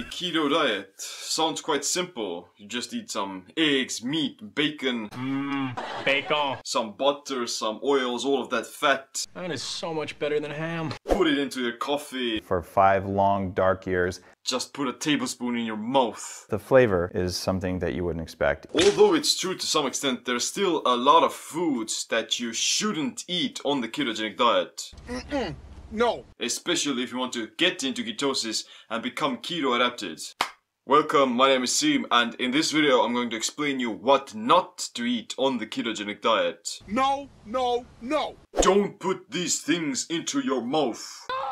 The keto diet sounds quite simple. You just eat some eggs, meat, bacon. Bacon. Some butter, some oils, all of that fat. That is so much better than ham. Put it into your coffee. For 5 long, dark years. Just put a tablespoon in your mouth. The flavor is something that you wouldn't expect. Although it's true to some extent, there's still a lot of foods that you shouldn't eat on the ketogenic diet. No. Especially if you want to get into ketosis and become keto adapted. Welcome, my name is Siim, and in this video I'm going to explain you what not to eat on the ketogenic diet. No, no, no. Don't put these things into your mouth.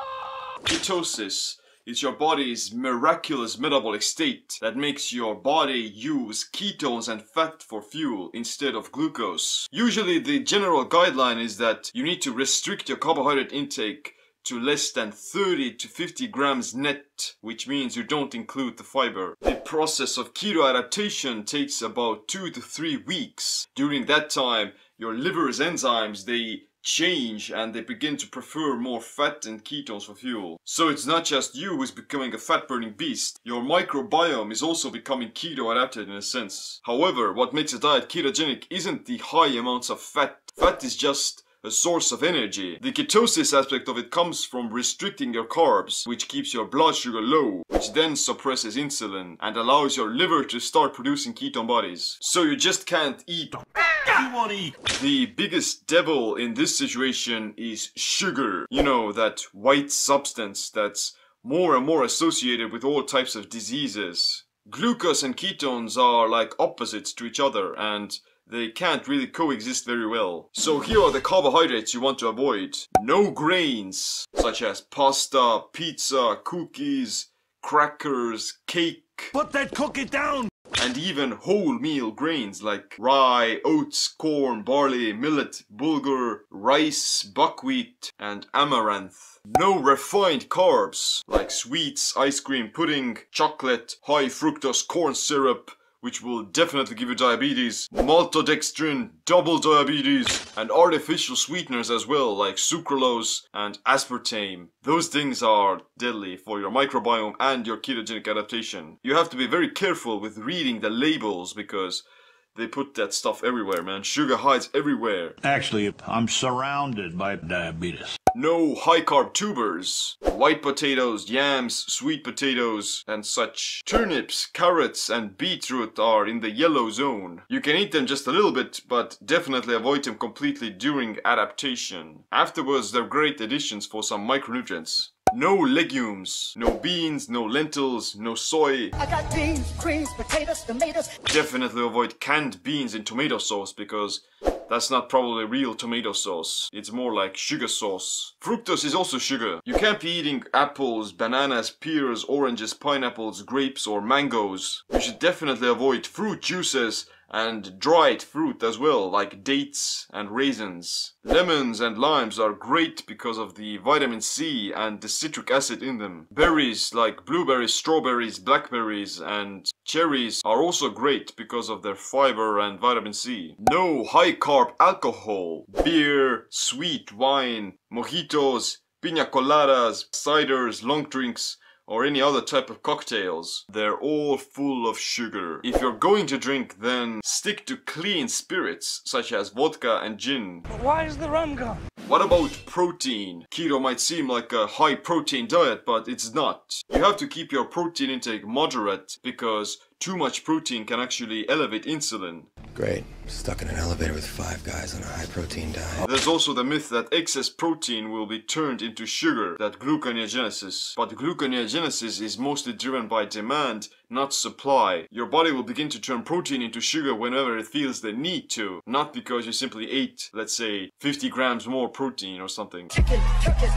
Ketosis is your body's miraculous metabolic state that makes your body use ketones and fat for fuel instead of glucose. Usually the general guideline is that you need to restrict your carbohydrate intake to less than 30 to 50 grams net, which means you don't include the fiber. The process of keto adaptation takes about 2 to 3 weeks. During that time, your liver's enzymes, they change and they begin to prefer more fat and ketones for fuel. So it's not just you who's becoming a fat-burning beast. Your microbiome is also becoming keto adapted in a sense. However, what makes a diet ketogenic isn't the high amounts of fat. Fat is just a source of energy. The ketosis aspect of it comes from restricting your carbs, which keeps your blood sugar low, which then suppresses insulin and allows your liver to start producing ketone bodies. So you just can't eat. You want to eat. The biggest devil in this situation is sugar. You know, that white substance that's more and more associated with all types of diseases. Glucose and ketones are like opposites to each other, and they can't really coexist very well. So here are the carbohydrates you want to avoid. No grains, such as pasta, pizza, cookies, crackers, cake. Put that cookie down! And even whole meal grains like rye, oats, corn, barley, millet, bulgur, rice, buckwheat, and amaranth. No refined carbs like sweets, ice cream, pudding, chocolate, high fructose corn syrup, which will definitely give you diabetes, maltodextrin, double diabetes, and artificial sweeteners as well, like sucralose and aspartame. Those things are deadly for your microbiome and your ketogenic adaptation. You have to be very careful with reading the labels because they put that stuff everywhere, man. Sugar hides everywhere. Actually, I'm surrounded by diabetes. No high-carb tubers, white potatoes, yams, sweet potatoes, and such. Turnips, carrots, and beetroot are in the yellow zone. You can eat them just a little bit, but definitely avoid them completely during adaptation. Afterwards, they're great additions for some micronutrients. No legumes, no beans, no lentils, no soy. I got beans, greens, potatoes, tomatoes. Definitely avoid canned beans in tomato sauce because that's not probably real tomato sauce. It's more like sugar sauce. Fructose is also sugar. You can't be eating apples, bananas, pears, oranges, pineapples, grapes, or mangoes. You should definitely avoid fruit juices and dried fruit as well, like dates and raisins. Lemons and limes are great because of the vitamin C and the citric acid in them. Berries like blueberries, strawberries, blackberries, and cherries are also great because of their fiber and vitamin C. No high-carb alcohol. Beer, sweet wine, mojitos, piña coladas, ciders, long drinks, or any other type of cocktails. They're all full of sugar. If you're going to drink, then stick to clean spirits, such as vodka and gin. But why is the rum gone? What about protein? Keto might seem like a high protein diet, but it's not. You have to keep your protein intake moderate because too much protein can actually elevate insulin. Great. Stuck in an elevator with 5 guys on a high-protein diet. There's also the myth that excess protein will be turned into sugar, that gluconeogenesis. But gluconeogenesis is mostly driven by demand, not supply. Your body will begin to turn protein into sugar whenever it feels the need to, not because you simply ate, let's say, 50 grams more protein or something. Chicken, turkeys,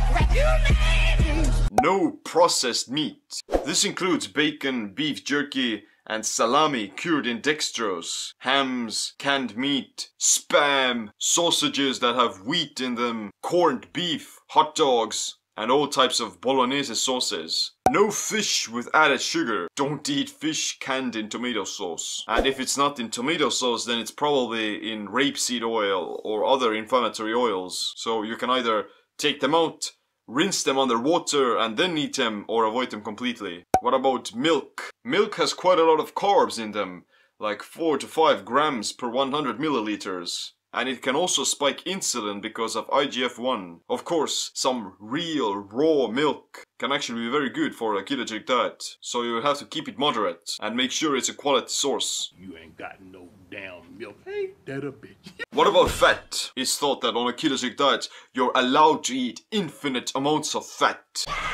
rat. No processed meat. This includes bacon, beef jerky, and salami cured in dextrose, hams, canned meat, spam, sausages that have wheat in them, corned beef, hot dogs, and all types of bolognese sauces. No fish with added sugar. Don't eat fish canned in tomato sauce. And if it's not in tomato sauce, then it's probably in rapeseed oil or other inflammatory oils. So you can either take them out Rinse them under water and then eat them or avoid them completely. What about milk? Milk has quite a lot of carbs in them, like 4 to 5 grams per 100 milliliters. And it can also spike insulin because of IGF-1. Of course, some real raw milk can actually be very good for a ketogenic diet. So you have to keep it moderate and make sure it's a quality source. You ain't got no damn milk. Ain't that a bitch? What about fat? It's thought that on a ketogenic diet, you're allowed to eat infinite amounts of fat.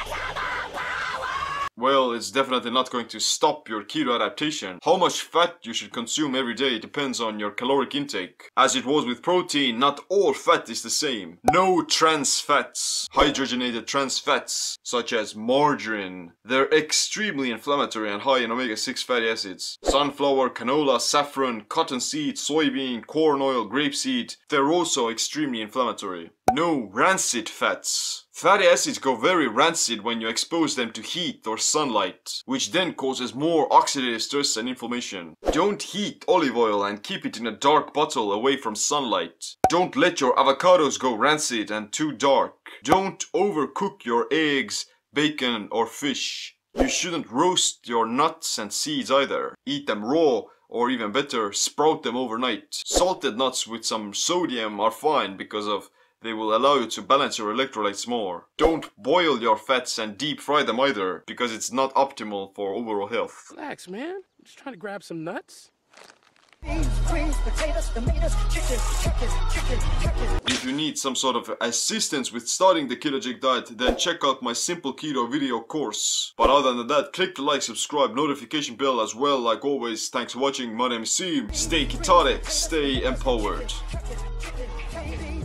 Well, it's definitely not going to stop your keto adaptation. How much fat you should consume every day depends on your caloric intake. As it was with protein, not all fat is the same. No trans fats, hydrogenated trans fats, such as margarine. They're extremely inflammatory and high in omega-6 fatty acids. Sunflower, canola, saffron, cottonseed, soybean, corn oil, grapeseed, they're also extremely inflammatory. No rancid fats. Fatty acids go very rancid when you expose them to heat or sunlight, which then causes more oxidative stress and inflammation. Don't heat olive oil and keep it in a dark bottle away from sunlight. Don't let your avocados go rancid and too dark. Don't overcook your eggs, bacon or fish. You shouldn't roast your nuts and seeds either. Eat them raw, or even better, sprout them overnight. Salted nuts with some sodium are fine because they will allow you to balance your electrolytes more. Don't boil your fats and deep fry them either, because it's not optimal for overall health. Relax, man. I'm just trying to grab some nuts. Beans, greens, potatoes, tomatoes, chicken. If you need some sort of assistance with starting the ketogenic diet, then check out my simple keto video course. But other than that, click the like, subscribe, notification bell as well. Like always, thanks for watching. My name is Siim. Stay ketotic, stay empowered. Chicken.